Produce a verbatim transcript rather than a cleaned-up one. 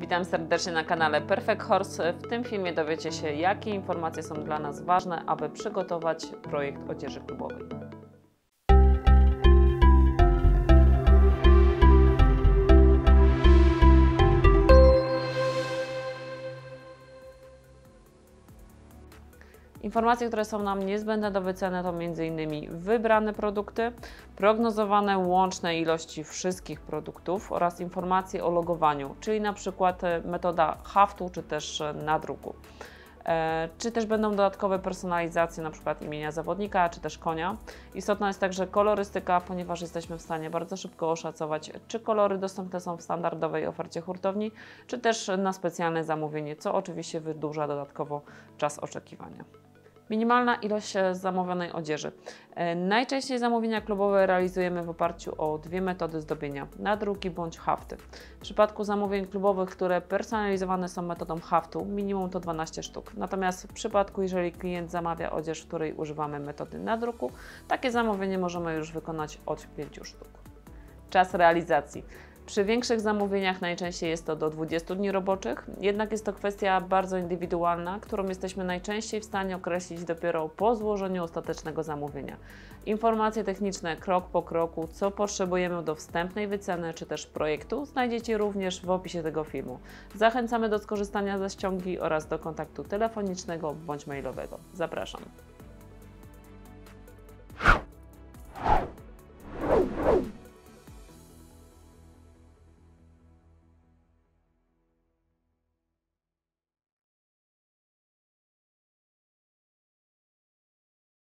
Witam serdecznie na kanale Perfect Horse. W tym filmie dowiecie się, jakie informacje są dla nas ważne, aby przygotować projekt odzieży klubowej. Informacje, które są nam niezbędne do wyceny, to między innymi wybrane produkty, prognozowane łączne ilości wszystkich produktów oraz informacje o logowaniu, czyli na przykład metoda haftu czy też nadruku. Czy też będą dodatkowe personalizacje, na przykład imienia zawodnika, czy też konia. Istotna jest także kolorystyka, ponieważ jesteśmy w stanie bardzo szybko oszacować, czy kolory dostępne są w standardowej ofercie hurtowni, czy też na specjalne zamówienie, co oczywiście wydłuża dodatkowo czas oczekiwania. Minimalna ilość zamówionej odzieży. Najczęściej zamówienia klubowe realizujemy w oparciu o dwie metody zdobienia: nadruki bądź hafty. W przypadku zamówień klubowych, które personalizowane są metodą haftu, minimum to dwanaście sztuk. Natomiast w przypadku, jeżeli klient zamawia odzież, w której używamy metody nadruku, takie zamówienie możemy już wykonać od pięciu sztuk. Czas realizacji. Przy większych zamówieniach najczęściej jest to do dwudziestu dni roboczych, jednak jest to kwestia bardzo indywidualna, którą jesteśmy najczęściej w stanie określić dopiero po złożeniu ostatecznego zamówienia. Informacje techniczne krok po kroku, co potrzebujemy do wstępnej wyceny czy też projektu, znajdziecie również w opisie tego filmu. Zachęcamy do skorzystania ze ściągi oraz do kontaktu telefonicznego bądź mailowego. Zapraszam.